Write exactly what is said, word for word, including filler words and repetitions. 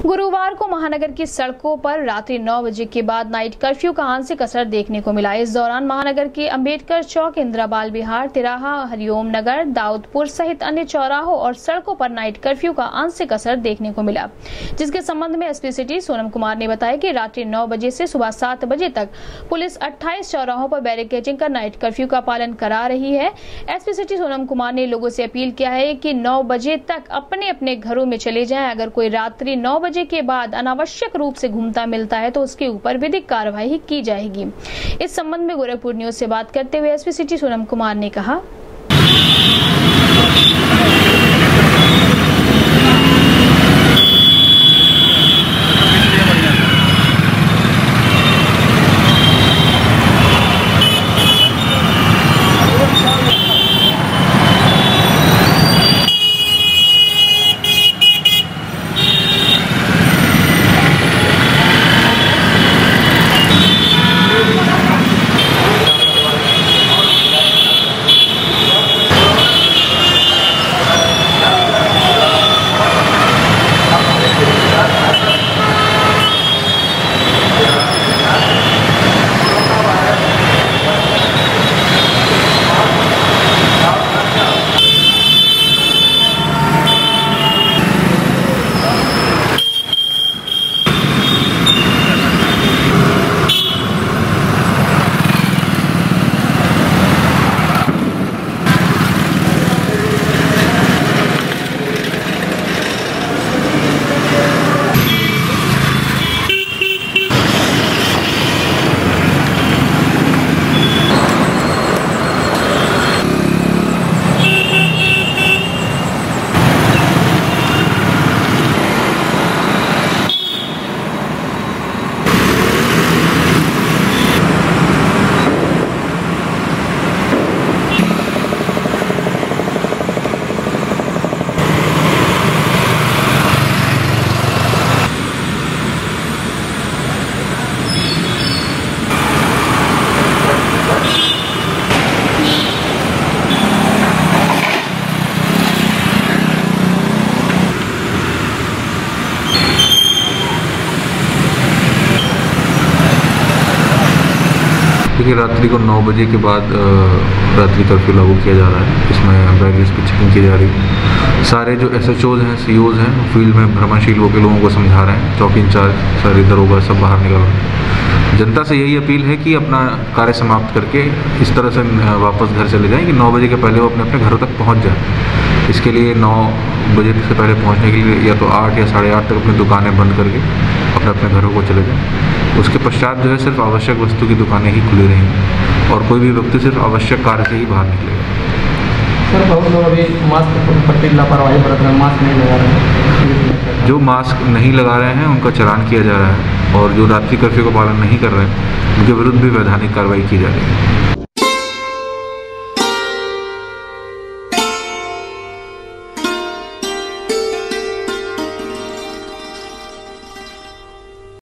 गुरुवार को महानगर की सड़कों पर रात्रि नौ बजे के बाद नाइट कर्फ्यू का आंशिक असर देखने को मिला। इस दौरान महानगर के अंबेडकर चौक, इंदिरा बाल विहार, तिराहा, हरिओम नगर, दाऊदपुर सहित अन्य चौराहों और सड़कों पर नाइट कर्फ्यू का आंशिक असर देखने को मिला, जिसके संबंध में एसपी सिटी सोनम कुमार ने बताया कि रात्रि नौ बजे से सुबह सात बजे तक पुलिस अट्ठाईस चौराहों पर बैरिकेडिंग कर नाइट कर्फ्यू का पालन करा रही है। एसपी सिटी सोनम कुमार ने लोगों से अपील किया है कि नौ बजे तक अपने अपने घरों में चले जाएं। अगर कोई रात्रि नौ बजे के बाद अनावश्यक रूप से घूमता मिलता है तो उसके ऊपर विधिक कार्रवाई की जाएगी। इस संबंध में गोरखपुर न्यूज से बात करते हुए एसपी सिटी सोनम कुमार ने कहा, देखिए, रात्रि को नौ बजे के बाद रात्रि कर्फ्यू लागू किया जा रहा है। इसमें बैरियर्स की चेकिंग की जा रही है। सारे जो एस एच ओज हैं, सी ओज हैं, फील्ड में भ्रमणशील होकर लोगों को समझा रहे हैं। चौकी इंचार्ज सर इधर होगा, सब बाहर निकल रहे हैं। जनता से यही अपील है कि अपना कार्य समाप्त करके इस तरह से वापस घर चले जाएँ कि नौ बजे के पहले वो अपने अपने घरों तक पहुँच जाए। इसके लिए नौ बजे से पहले पहुँचने के लिए या तो आठ या साढ़े आठ तक अपनी दुकानें बंद करके अपने अपने घरों को चले जाएँ। उसके पश्चात जो है सिर्फ आवश्यक वस्तु की दुकानें ही खुली रहेंगी और कोई भी व्यक्ति सिर्फ आवश्यक कार्य से ही बाहर निकलेगा। सर, बहुत लोग अभी मास्क प्रति लापरवाही बरत रहे हैं, मास्क नहीं लगा रहे हैं। जो मास्क नहीं लगा रहे हैं उनका चालान किया जा रहा है और जो रात्रि कर्फ्यू का पालन नहीं कर रहे हैं उनके विरुद्ध भी वैधानिक कार्रवाई की जा रही है।